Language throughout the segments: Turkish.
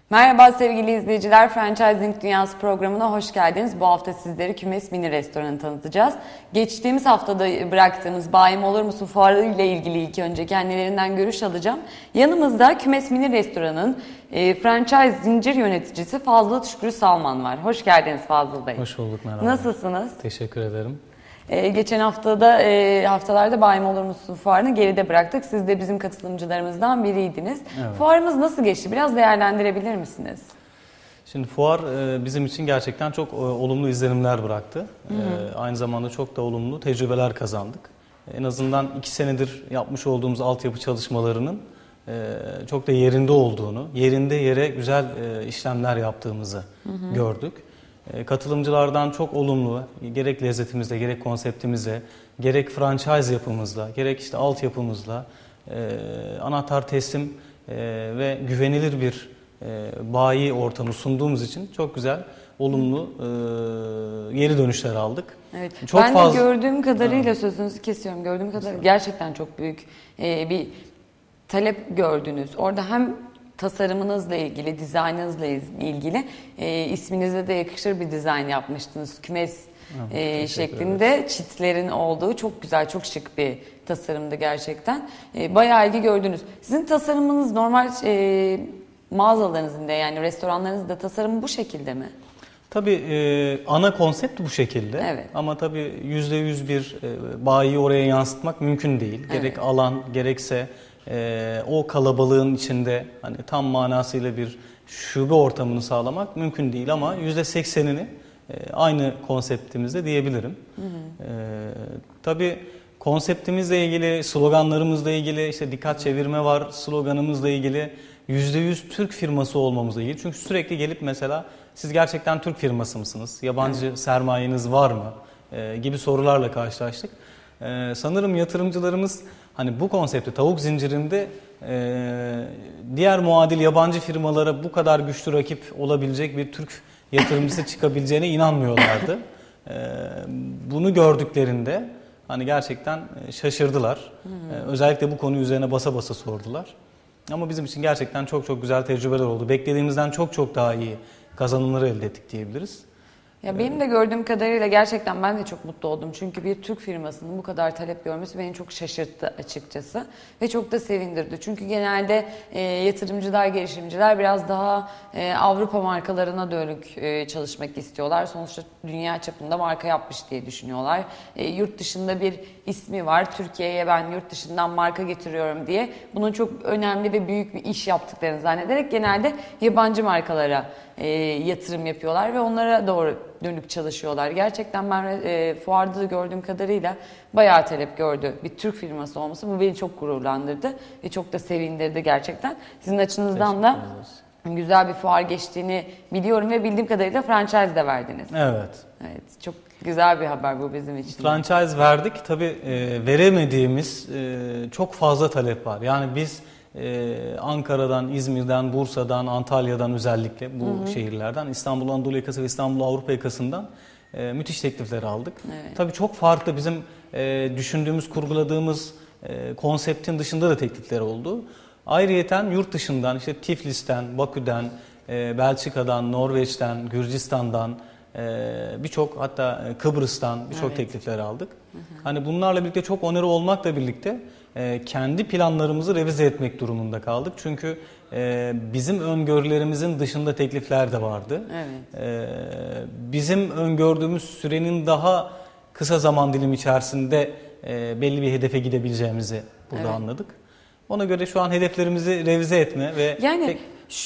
Merhaba sevgili izleyiciler, Franchising Dünyası programına hoş geldiniz. Bu hafta sizleri Kümes Mini Restoranı tanıtacağız. Geçtiğimiz haftada bıraktığımız Bayim Olur Musun fuarı ile ilgili ilk önce kendilerinden görüş alacağım. Yanımızda Kümes Mini Restoranı'nın franchise zincir yöneticisi Fazıl Şükrü Salman var. Hoş geldiniz Fazıl Bey. Hoş bulduk, merhaba. Nasılsınız? Teşekkür ederim. Geçen haftalarda Bayim Olur Musun fuarını geride bıraktık. Siz de bizim katılımcılarımızdan biriydiniz. Evet. Fuarımız nasıl geçti? Biraz değerlendirebilir misiniz? Şimdi fuar bizim için gerçekten çok olumlu izlenimler bıraktı. Aynı zamanda çok da olumlu tecrübeler kazandık. En azından 2 senedir yapmış olduğumuz altyapı çalışmalarının çok da yerinde olduğunu, yerinde yere güzel işlemler yaptığımızı gördük. Katılımcılardan çok olumlu, gerek lezzetimizde, gerek konseptimizde, gerek franchise yapımızla, gerek işte altyapımızla anahtar teslim ve güvenilir bir bayi ortamı sunduğumuz için çok güzel, olumlu geri dönüşler aldık. Evet. Çok ben fazla... de gördüğüm kadarıyla sözünüzü kesiyorum. Gördüğüm kadarıyla gerçekten çok büyük bir talep gördünüz. Orada hem tasarımınızla ilgili, dizaynınızla ilgili isminize de yakışır bir dizayn yapmıştınız. Kümes şeklinde çitlerin olduğu çok güzel, çok şık bir tasarımdı gerçekten. Bayağı ilgi gördünüz. Sizin tasarımınız normal mağazalarınızın da, yani restoranlarınızda tasarım bu şekilde mi? Tabii ana konsept bu şekilde. Evet. Ama tabii %100 bir bayiyi oraya yansıtmak mümkün değil. Gerek Evet. alan, gerekse o kalabalığın içinde hani tam manasıyla bir şube ortamını sağlamak mümkün değil ama %80'ini aynı konseptimizde diyebilirim. Tabii konseptimizle ilgili, sloganlarımızla ilgili, işte dikkat çevirme var sloganımızla ilgili, %100 Türk firması olmamızla ilgili. Çünkü sürekli gelip mesela siz gerçekten Türk firması mısınız? Yabancı sermayeniz var mı? Gibi sorularla karşılaştık. Sanırım yatırımcılarımız hani bu konsepte, tavuk zincirinde diğer muadil yabancı firmalara bu kadar güçlü rakip olabilecek bir Türk yatırımcısı çıkabileceğine inanmıyorlardı. Bunu gördüklerinde hani gerçekten şaşırdılar. Özellikle bu konu üzerine basa basa sordular. Ama bizim için gerçekten çok çok güzel tecrübeler oldu. Beklediğimizden çok çok daha iyi kazanımları elde ettik diyebiliriz. Ya benim de gördüğüm kadarıyla gerçekten ben de çok mutlu oldum. Çünkü bir Türk firmasının bu kadar talep görmesi beni çok şaşırttı açıkçası. Ve çok da sevindirdi. Çünkü genelde yatırımcılar, girişimciler biraz daha Avrupa markalarına dönük çalışmak istiyorlar. Sonuçta dünya çapında marka yapmış diye düşünüyorlar. Yurt dışında bir ismi var. Türkiye'ye ben yurt dışından marka getiriyorum diye bunun çok önemli ve büyük bir iş yaptıklarını zannederek genelde yabancı markalara yatırım yapıyorlar ve onlara doğru dönük çalışıyorlar. Gerçekten ben fuarda da gördüğüm kadarıyla bayağı talep gördü bir Türk firması olması. Bu beni çok gururlandırdı ve çok da sevindirdi gerçekten. Sizin açınızdan da güzel bir fuar geçtiğini biliyorum ve bildiğim kadarıyla franchise de verdiniz. Evet. Evet, çok güzel bir haber bu bizim için. Franchise verdik. Tabii veremediğimiz çok fazla talep var. Yani biz Ankara'dan, İzmir'den, Bursa'dan, Antalya'dan özellikle bu şehirlerden, İstanbul Anadolu yakası ve İstanbul Avrupa yakasından müthiş teklifler aldık. Evet. Tabii çok farklı bizim düşündüğümüz, kurguladığımız konseptin dışında da teklifler oldu. Ayrıyeten yurt dışından, işte Tiflis'ten, Bakü'den, Belçika'dan, Norveç'ten, Gürcistan'dan, birçok, hatta Kıbrıs'tan birçok teklifler aldık. Hani bunlarla birlikte çok onarı olmakla birlikte kendi planlarımızı revize etmek durumunda kaldık. Çünkü bizim öngörülerimizin dışında teklifler de vardı. Evet. Bizim öngördüğümüz sürenin daha kısa zaman dilimi içerisinde belli bir hedefe gidebileceğimizi burada anladık. Ona göre şu an hedeflerimizi revize etme ve... Yani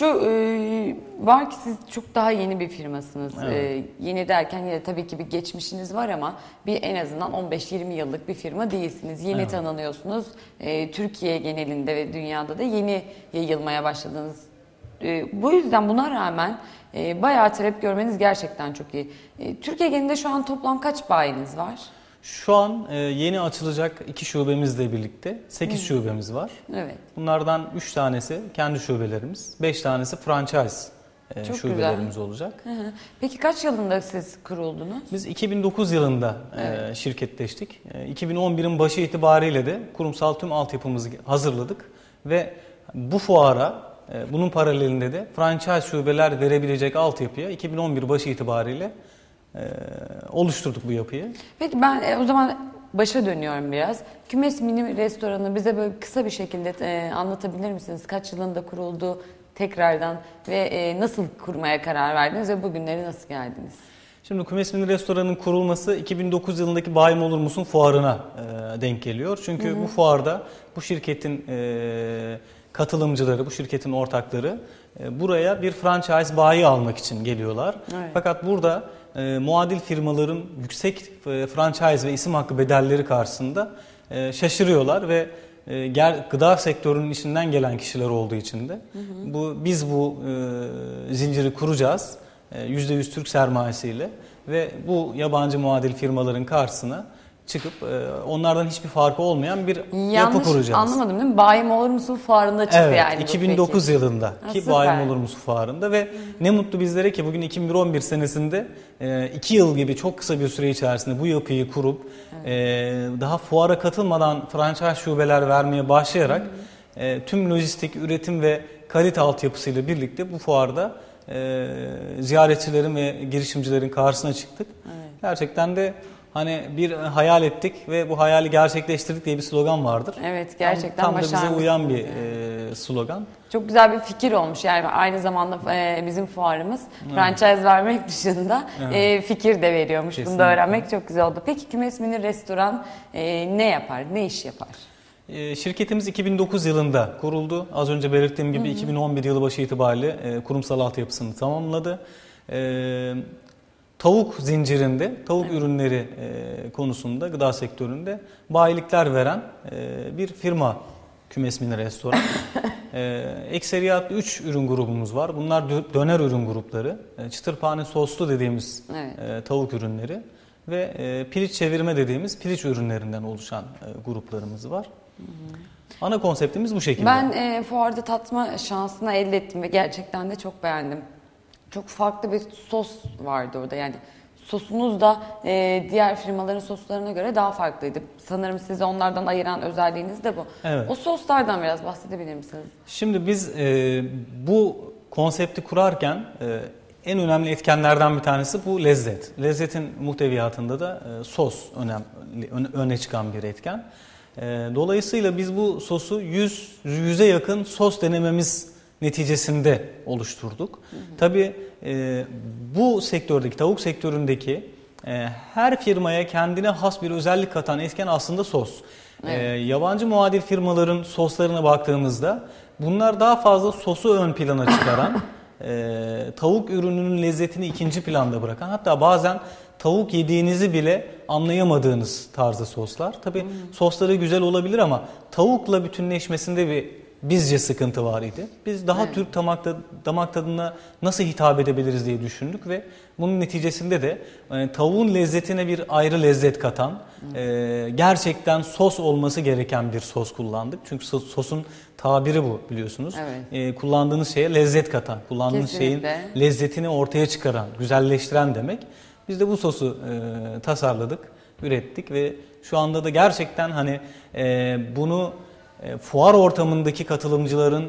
var ki siz çok daha yeni bir firmasınız. Evet. Yeni derken yine tabii ki bir geçmişiniz var ama bir en azından 15-20 yıllık bir firma değilsiniz. Yeni tanınıyorsunuz. Türkiye genelinde ve dünyada da yeni yayılmaya başladınız. Bu yüzden buna rağmen bayağı talep görmeniz gerçekten çok iyi. Türkiye genelinde şu an toplam kaç bayiniz var? Şu an yeni açılacak 2 şubemizle birlikte 8 şubemiz var. Evet. Bunlardan 3 tanesi kendi şubelerimiz, 5 tanesi franchise şubelerimiz olacak. Peki kaç yılında siz kuruldunuz? Biz 2009 yılında şirketleştik. 2011'in başı itibariyle de kurumsal tüm altyapımızı hazırladık ve bu fuara bunun paralelinde de franchise şubeler verebilecek altyapıya 2011 başı itibariyle oluşturduk bu yapıyı. Peki ben o zaman başa dönüyorum biraz. Kümes Mini Restoranı bize böyle kısa bir şekilde anlatabilir misiniz? Kaç yılında kuruldu tekrardan ve nasıl kurmaya karar verdiniz ve bugünlere nasıl geldiniz? Şimdi Kümes Mini Restoran'ın kurulması 2009 yılındaki Bayim Olur Musun fuarına denk geliyor. Çünkü bu fuarda bu şirketin katılımcıları, bu şirketin ortakları buraya bir franchise bayi almak için geliyorlar. Evet. Fakat burada muadil firmaların yüksek franchise ve isim hakkı bedelleri karşısında şaşırıyorlar ve gıda sektörünün içinden gelen kişiler olduğu için de biz bu zinciri kuracağız. %100 Türk sermayesiyle ve bu yabancı muadil firmaların karşısına çıkıp onlardan hiçbir farkı olmayan bir yapı kuracağız. Yanlış anlamadım değil mi? Bayim Olur Musun fuarında çıktı evet, yani. 2009 yılında ki süper. Bayim Olur Musun fuarında ve ne mutlu bizlere ki bugün 2011 senesinde 2 yıl gibi çok kısa bir süre içerisinde bu yapıyı kurup daha fuara katılmadan franchise şubeler vermeye başlayarak tüm lojistik, üretim ve kalite altyapısıyla birlikte bu fuarda ziyaretçilerin ve girişimcilerin karşısına çıktık. Evet. Gerçekten de hani bir hayal ettik ve bu hayali gerçekleştirdik diye bir slogan vardır. Evet, gerçekten tam da bize uyan bir yani. slogan. Çok güzel bir fikir olmuş yani aynı zamanda bizim fuarımız franchise vermek dışında fikir de veriyormuş. Kesinlikle. Bunu da öğrenmek çok güzel oldu. Peki Kümes Mini Restoran ne yapar, ne iş yapar? Şirketimiz 2009 yılında kuruldu. Az önce belirttiğim gibi 2011 yılı başı itibariyle kurumsal altyapısını tamamladı. Tavuk zincirinde, tavuk ürünleri konusunda gıda sektöründe bayilikler veren bir firma Kümes Mini Restoran. Ekseriyat 3 ürün grubumuz var. Bunlar döner ürün grupları, çıtırpane soslu dediğimiz tavuk ürünleri ve piliç çevirme dediğimiz piliç ürünlerinden oluşan gruplarımız var. Ana konseptimiz bu şekilde. Ben fuarda tatma şansını elde ettim ve gerçekten de çok beğendim. Çok farklı bir sos vardı orada yani sosunuz da diğer firmaların soslarına göre daha farklıydı. Sanırım sizi onlardan ayıran özelliğiniz de bu. Evet. O soslardan biraz bahsedebilir misiniz? Şimdi biz bu konsepti kurarken en önemli etkenlerden bir tanesi bu lezzet. Lezzetin muhteviyatında da sos öne çıkan bir etken. Dolayısıyla biz bu sosu 100'e yakın sos denememiz neticesinde oluşturduk. Tabii bu sektördeki, tavuk sektöründeki her firmaya kendine has bir özellik katan etken aslında sos. Evet. Yabancı muadil firmaların soslarına baktığımızda bunlar daha fazla sosu ön plana çıkaran, tavuk ürününün lezzetini ikinci planda bırakan, hatta bazen tavuk yediğinizi bile anlayamadığınız tarzda soslar. Tabii sosları güzel olabilir ama tavukla bütünleşmesinde bizce sıkıntı var idi. Biz daha Türk damak tadına nasıl hitap edebiliriz diye düşündük ve bunun neticesinde de tavuğun lezzetine bir ayrı lezzet katan, gerçekten sos olması gereken bir sos kullandık. Çünkü sosun tabiri bu biliyorsunuz. Evet. Kullandığınız şeye lezzet katan, kullandığınız şeyin lezzetini ortaya çıkaran, güzelleştiren demek. Biz de bu sosu tasarladık, ürettik ve şu anda da gerçekten hani bunu fuar ortamındaki katılımcıların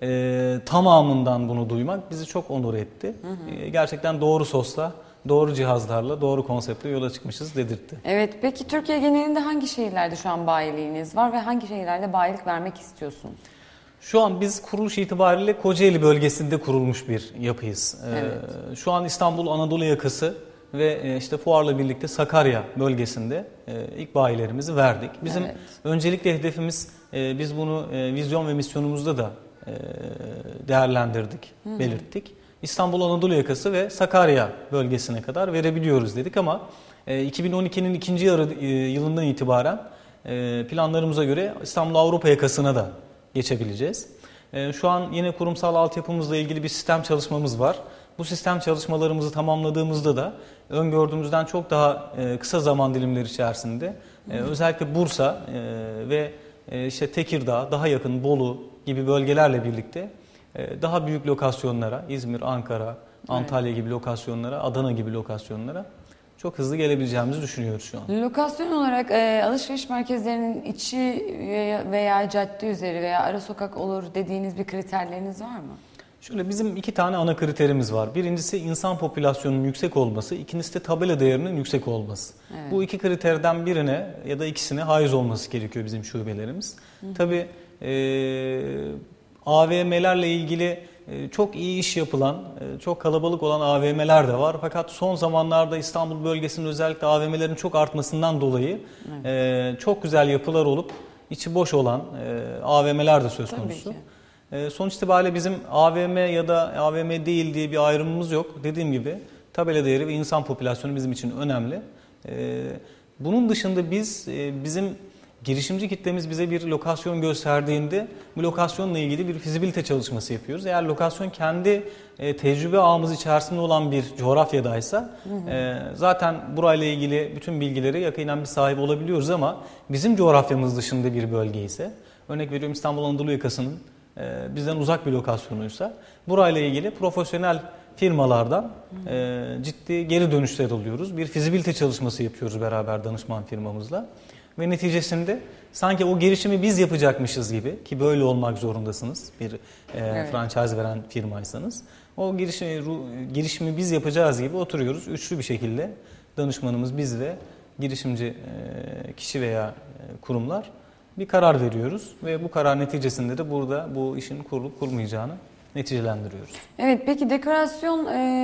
tamamından bunu duymak bizi çok onur etti. Gerçekten doğru sosla, doğru cihazlarla, doğru konseptle yola çıkmışız dedirtti. Evet, peki Türkiye genelinde hangi şehirlerde şu an bayiliğiniz var ve hangi şehirlerde bayilik vermek istiyorsunuz? Şu an biz kuruluş itibariyle Kocaeli bölgesinde kurulmuş bir yapıyız. Evet. Şu an İstanbul Anadolu yakası ve işte fuarla birlikte Sakarya bölgesinde ilk bayilerimizi verdik. Bizim öncelikle hedefimiz, biz bunu vizyon ve misyonumuzda da değerlendirdik, belirttik. İstanbul Anadolu yakası ve Sakarya bölgesine kadar verebiliyoruz dedik ama 2012'nin ikinci yılından itibaren planlarımıza göre İstanbul Avrupa yakasına da geçebileceğiz. Şu an yine kurumsal altyapımızla ilgili bir sistem çalışmamız var. Bu sistem çalışmalarımızı tamamladığımızda da öngördüğümüzden çok daha kısa zaman dilimleri içerisinde özellikle Bursa ve işte Tekirdağ, daha yakın Bolu gibi bölgelerle birlikte daha büyük lokasyonlara, İzmir, Ankara, Antalya gibi lokasyonlara, Adana gibi lokasyonlara çok hızlı gelebileceğimizi düşünüyoruz şu an. Lokasyon olarak alışveriş merkezlerinin içi veya cadde üzeri veya ara sokak olur dediğiniz bir kriterleriniz var mı? Şöyle bizim 2 tane ana kriterimiz var. Birincisi insan popülasyonunun yüksek olması, ikincisi de tabela değerinin yüksek olması. Evet. Bu 2 kriterden birine ya da ikisine haiz olması gerekiyor bizim şubelerimiz. Tabii AVM'lerle ilgili çok iyi iş yapılan, çok kalabalık olan AVM'ler de var. Fakat son zamanlarda İstanbul bölgesinin özellikle AVM'lerin çok artmasından dolayı çok güzel yapılar olup içi boş olan AVM'ler de söz konusu. Sonuç itibariyle bizim AVM ya da AVM değil diye bir ayrımımız yok. Dediğim gibi tabela değeri ve insan popülasyonu bizim için önemli. Bunun dışında bizim girişimci kitlemiz bize bir lokasyon gösterdiğinde bu lokasyonla ilgili bir fizibilite çalışması yapıyoruz. Eğer lokasyon kendi tecrübe ağımız içerisinde olan bir coğrafyadaysa zaten burayla ilgili bütün bilgileri yakinen bir sahip olabiliyoruz ama bizim coğrafyamız dışında bir bölge ise, örnek veriyorum İstanbul Anadolu yakasının bizden uzak bir lokasyonuysa burayla ilgili profesyonel firmalardan ciddi geri dönüşler alıyoruz. Bir fizibilite çalışması yapıyoruz beraber danışman firmamızla. Ve neticesinde sanki o girişimi biz yapacakmışız gibi, ki böyle olmak zorundasınız bir franchise veren firmaysanız. O girişimi biz yapacağız gibi oturuyoruz. Üçlü bir şekilde danışmanımız biz ve girişimci kişi veya kurumlar bir karar veriyoruz. Ve bu karar neticesinde de burada bu işin kurulup kurmayacağını neticelendiriyoruz. Evet, peki dekorasyon,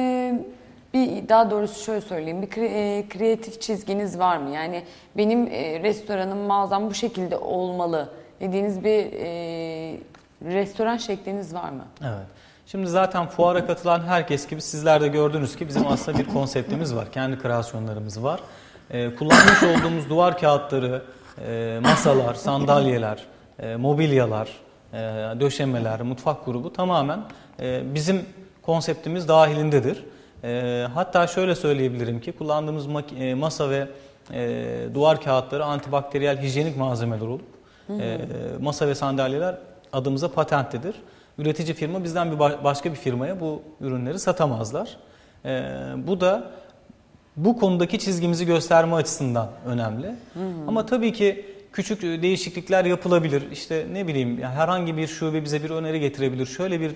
daha doğrusu şöyle söyleyeyim, bir kreatif çizginiz var mı? Yani benim restoranım, mağazam bu şekilde olmalı dediğiniz bir restoran şekliniz var mı? Evet. Şimdi zaten fuara katılan herkes gibi sizler de gördünüz ki bizim aslında bir konseptimiz var. Kendi kreasyonlarımız var. Kullanmış olduğumuz duvar kağıtları, masalar, sandalyeler, mobilyalar, döşemeler, mutfak grubu tamamen bizim konseptimiz dahilindedir. Hatta şöyle söyleyebilirim ki kullandığımız masa ve duvar kağıtları antibakteriyel hijyenik malzemeler olup masa ve sandalyeler adımıza patentlidir. Üretici firma bizden başka bir firmaya bu ürünleri satamazlar. Bu da bu konudaki çizgimizi gösterme açısından önemli. Ama tabii ki küçük değişiklikler yapılabilir. İşte ne bileyim yani herhangi bir şube bize bir öneri getirebilir. Şöyle bir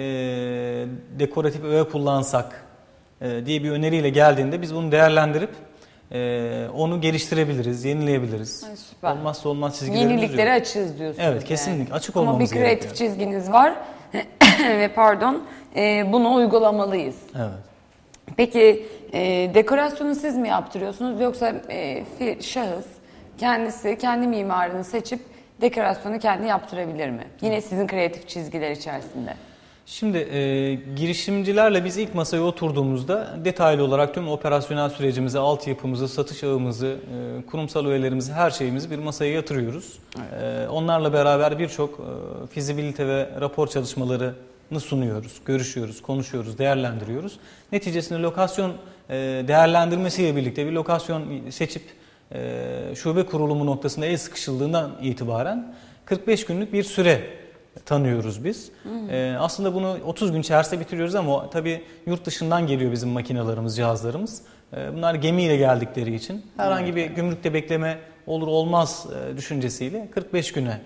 dekoratif öğe kullansak diye bir öneriyle geldiğinde biz bunu değerlendirip onu geliştirebiliriz, yenileyebiliriz. Ay, süper. Olmazsa olmaz çizgilerimiz yok. Yeniliklere açığız diyorsunuz. Evet, kesinlikle yani. açık olmamız Ama bir gerekiyor. kreatif çizginiz var ve bunu uygulamalıyız. Evet. Peki dekorasyonu siz mi yaptırıyorsunuz yoksa şahıs kendisi kendi mimarını seçip dekorasyonu kendi yaptırabilir mi? Yine sizin kreatif çizgiler içerisinde. Şimdi girişimcilerle biz ilk masaya oturduğumuzda detaylı olarak tüm operasyonel sürecimizi, altyapımızı, satış ağımızı, kurumsal öğelerimizi, her şeyimizi bir masaya yatırıyoruz. Evet. Onlarla beraber birçok fizibilite ve rapor çalışmalarını sunuyoruz, görüşüyoruz, konuşuyoruz, değerlendiriyoruz. Neticesinde lokasyon değerlendirmesiyle birlikte bir lokasyon seçip şube kurulumu noktasında el sıkışıldığından itibaren 45 günlük bir süre tanıyoruz biz. Aslında bunu 30 gün içerisinde bitiriyoruz ama tabii yurt dışından geliyor bizim makinelerimiz, cihazlarımız. Bunlar gemiyle geldikleri için herhangi bir gümrükte bekleme olur olmaz düşüncesiyle 45 güne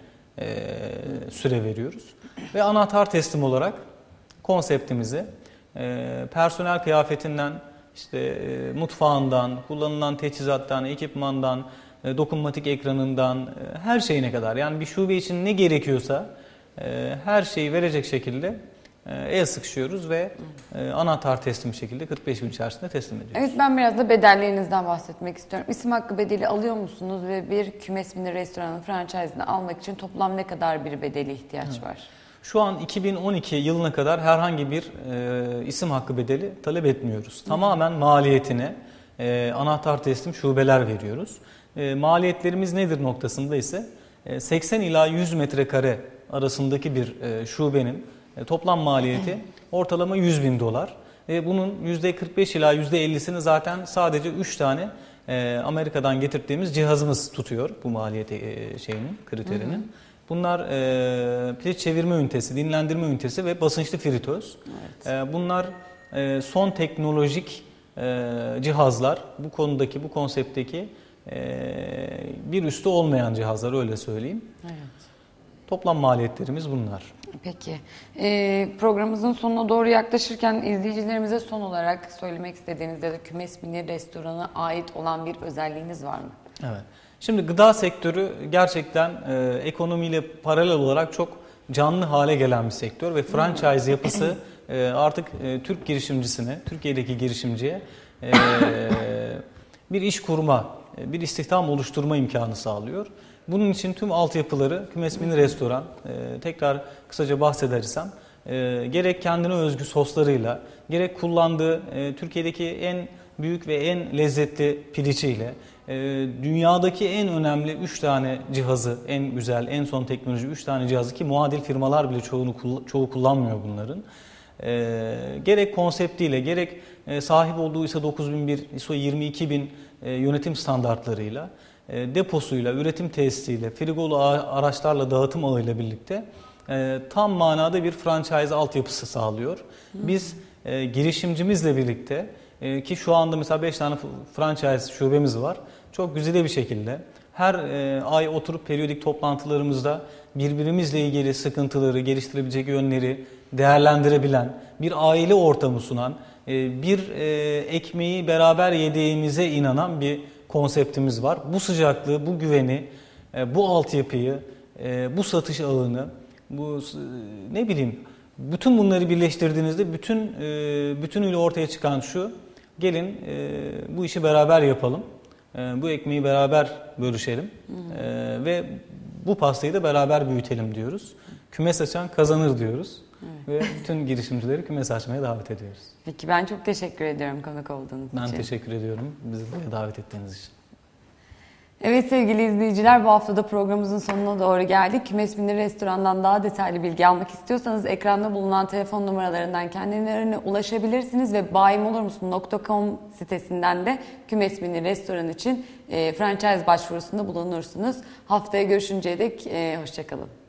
süre veriyoruz. Ve anahtar teslim olarak konseptimizi personel kıyafetinden, işte mutfağından, kullanılan teçhizattan, ekipmandan, dokunmatik ekranından her şeyine kadar, yani bir şube için ne gerekiyorsa her şeyi verecek şekilde el sıkışıyoruz ve anahtar teslim şekilde 45 gün içerisinde teslim ediyoruz. Evet, ben biraz da bedellerinizden bahsetmek istiyorum. İsim hakkı bedeli alıyor musunuz ve bir kümes mini restoranın franchise'ını almak için toplam ne kadar bir bedeli ihtiyaç var? Şu an 2012 yılına kadar herhangi bir isim hakkı bedeli talep etmiyoruz. Tamamen maliyetine anahtar teslim şubeler veriyoruz. Maliyetlerimiz nedir noktasında ise 80 ila 100 metrekare arasındaki bir şubenin toplam maliyeti ortalama $100.000. Bunun %45 ila %50'sini zaten sadece 3 tane Amerika'dan getirdiğimiz cihazımız tutuyor bu maliyeti kriterinin. Bunlar piliç çevirme ünitesi, dinlendirme ünitesi ve basınçlı fritöz. Evet. Bunlar son teknolojik cihazlar, bu konudaki, bu konseptteki bir üstü olmayan cihazlar, öyle söyleyeyim. Evet. Toplam maliyetlerimiz bunlar. Peki. Programımızın sonuna doğru yaklaşırken izleyicilerimize son olarak söylemek istediğiniz ya da Kümes Mini Restoran'a ait olan bir özelliğiniz var mı? Evet. Şimdi gıda sektörü gerçekten ekonomiyle paralel olarak çok canlı hale gelen bir sektör ve franchise yapısı artık Türk girişimcisine, Türkiye'deki girişimciye bir iş kurma, bir istihdam oluşturma imkanı sağlıyor. Bunun için tüm altyapıları Kümes Mini Restoran, tekrar kısaca bahsedersem, gerek kendine özgü soslarıyla, gerek kullandığı Türkiye'deki en büyük ve en lezzetli piliçiyle, dünyadaki en önemli 3 tane cihazı, en güzel, en son teknoloji 3 tane cihazı, ki muadil firmalar bile çoğu kullanmıyor bunların. Gerek konseptiyle, gerek sahip olduğu ISO 9001, ISO 22000 yönetim standartlarıyla, deposuyla, üretim tesisiyle, frigolu araçlarla, dağıtım ağıyla birlikte tam manada bir franchise altyapısı sağlıyor. Biz girişimcimizle birlikte, ki şu anda mesela 5 tane franchise şubemiz var, çok güzel bir şekilde her ay oturup periyodik toplantılarımızda birbirimizle ilgili sıkıntıları, geliştirebilecek yönleri değerlendirebilen, bir aile ortamı sunan, bir ekmeği beraber yediğimize inanan bir konseptimiz var. Bu sıcaklığı, bu güveni, bu altyapıyı, bu satış ağını, bu ne bileyim, bütün bunları birleştirdiğinizde bütünüyle ortaya çıkan şu: gelin bu işi beraber yapalım, bu ekmeği beraber bölüşelim ve bu pastayı da beraber büyütelim diyoruz. Kümes açan kazanır diyoruz. Evet. Ve bütün girişimcileri kümes açmaya davet ediyoruz. Peki, ben çok teşekkür ediyorum konuk olduğunuz için. Ben teşekkür ediyorum bizi buraya davet ettiğiniz için. Evet sevgili izleyiciler, bu hafta da programımızın sonuna doğru geldik. Kümes Mini Restoran'dan daha detaylı bilgi almak istiyorsanız ekranda bulunan telefon numaralarından kendilerine ulaşabilirsiniz ve bayimolurmusun.com sitesinden de Kümes Mini Restoran için franchise başvurusunda bulunursunuz. Haftaya görüşünceye dek hoşça kalın.